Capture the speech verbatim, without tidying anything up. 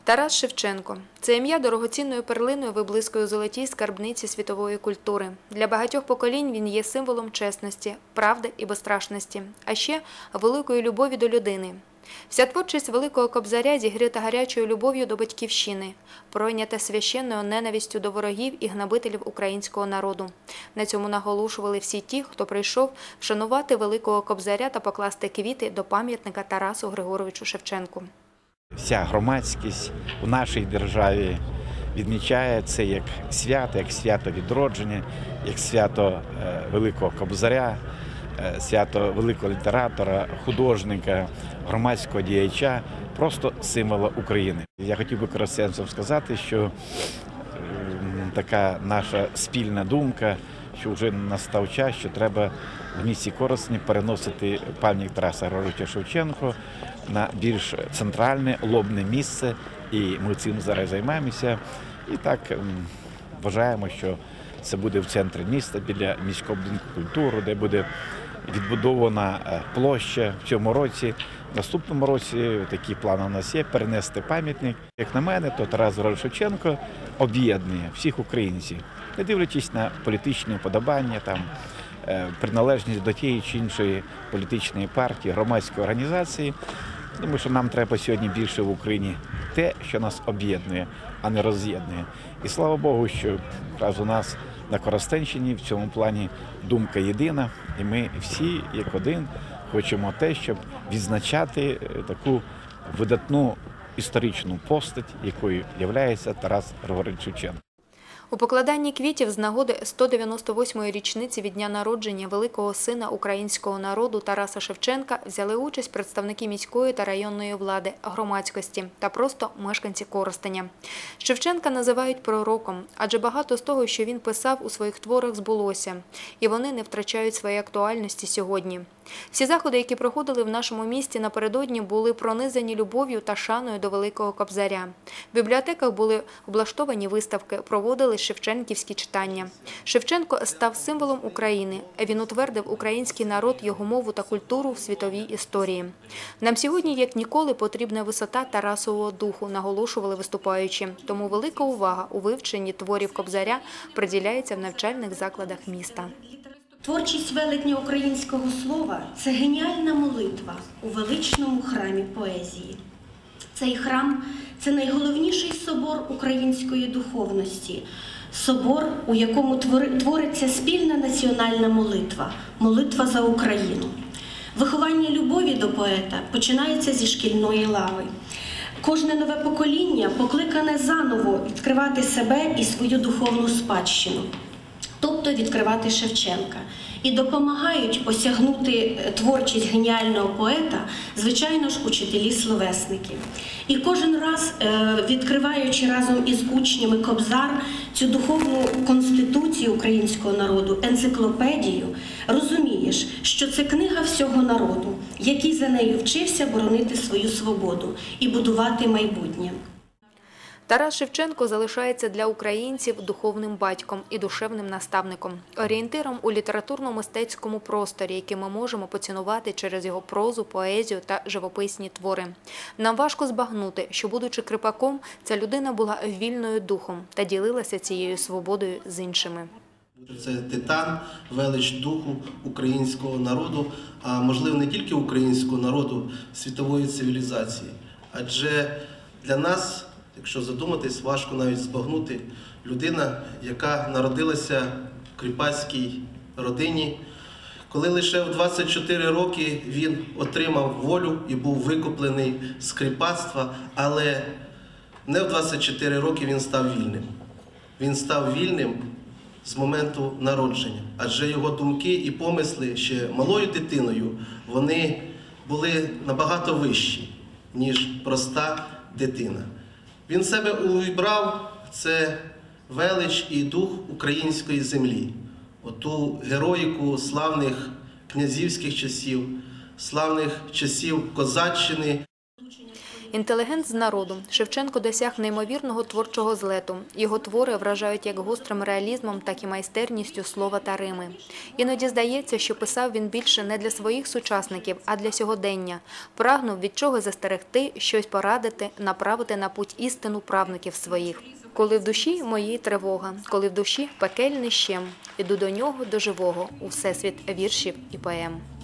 Тарас Шевченко – це ім'я дорогоцінною перлиною виблискує у золотій скарбниці світової культури. Для багатьох поколінь він є символом чесності, правди і безстрашності, а ще великої любові до людини. Вся творчість Великого Кобзаря зігріта гарячою любов'ю до батьківщини, пройнята священною ненавистю до ворогів і гнобителів українського народу. На цьому наголошували всі ті, хто прийшов вшанувати Великого Кобзаря та покласти квіти до пам'ятника Тарасу Григоровичу Шевченку. Вся громадськість у нашій державі відмічає це як свято, як свято відродження, як свято Великого Кобзаря, свято великого літератора, художника, громадського діяча, просто символа України. Я хотів би користуватися сказати, що така наша спільна думка, що вже настав час, що треба в місті Коростені переносити пам'ятник Тараса Григоровича Шевченка на більш центральне, лобне місце, і ми цим зараз займаємося. І так вважаємо, що це буде в центрі міста, біля міського будинку культури, де буде відбудована площа в цьому році. В наступному році такі плани у нас є – перенести пам'ятник. Як на мене, то Тарас Григорович Шевченко об'єднує всіх українців, не дивлячись на політичні вподобання, там, приналежність до тієї чи іншої політичної партії, громадської організації. Думаю, що нам треба сьогодні більше в Україні те, що нас об'єднує, а не роз'єднує. І слава Богу, що якраз у нас на Коростенщині в цьому плані думка єдина, і ми всі, як один, хочемо те, щоб відзначати таку видатну історичну постать, якою є Тарас Григорович Шевченко. У покладанні квітів з нагоди сто дев'яносто восьмої річниці від дня народження великого сина українського народу Тараса Шевченка взяли участь представники міської та районної влади, громадськості та просто мешканці Коростеня. Шевченка називають пророком, адже багато з того, що він писав у своїх творах, збулося, і вони не втрачають своєї актуальності сьогодні. Всі заходи, які проходили в нашому місті напередодні, були пронизані любов'ю та шаною до Великого Кобзаря. В бібліотеках були облаштовані виставки, проводили шевченківські читання. Шевченко став символом України. Він утвердив український народ, його мову та культуру в світовій історії. Нам сьогодні, як ніколи, потрібна висота Тарасового духу, наголошували виступаючі. Тому велика увага у вивченні творів Кобзаря приділяється в навчальних закладах міста. Творчість велетня українського слова – це геніальна молитва у величному храмі поезії. Цей храм – це найголовніший собор української духовності, собор, у якому твориться спільна національна молитва – молитва за Україну. Виховання любові до поета починається зі шкільної лави. Кожне нове покоління покликане заново відкривати себе і свою духовну спадщину, тобто відкривати Шевченка. І допомагають осягнути творчість геніального поета, звичайно ж, учителі-словесники. І кожен раз, відкриваючи разом із учнями Кобзар, цю духовну конституцію українського народу, енциклопедію, розумієш, що це книга всього народу, який за нею вчився боронити свою свободу і будувати майбутнє. Тарас Шевченко залишається для українців духовним батьком і душевним наставником, орієнтиром у літературно-мистецькому просторі, який ми можемо поцінувати через його прозу, поезію та живописні твори. Нам важко збагнути, що, будучи кріпаком, ця людина була вільною духом та ділилася цією свободою з іншими. Це титан, велич духу українського народу, а можливо не тільки українського народу, світової цивілізації. Адже для нас, якщо задуматись, важко навіть збагнути людина, яка народилася в кріпацькій родині, коли лише в двадцять чотири роки він отримав волю і був викуплений з кріпацтва, але не в двадцять чотири роки він став вільним. Він став вільним з моменту народження, адже його думки і помисли ще малою дитиною, вони були набагато вищі, ніж проста дитина. Він себе увібрав – це велич і дух української землі, оту героїку славних князівських часів, славних часів козаччини. Інтелігент з народу, Шевченко досяг неймовірного творчого злету. Його твори вражають як гострим реалізмом, так і майстерністю слова та рими. Іноді здається, що писав він більше не для своїх сучасників, а для сьогодення. Прагнув від чого застерегти, щось порадити, направити на путь істину правнуків своїх. Коли в душі моїй тривога, коли в душі пекельний щем, іду до нього, до живого, у всесвіт віршів і поем.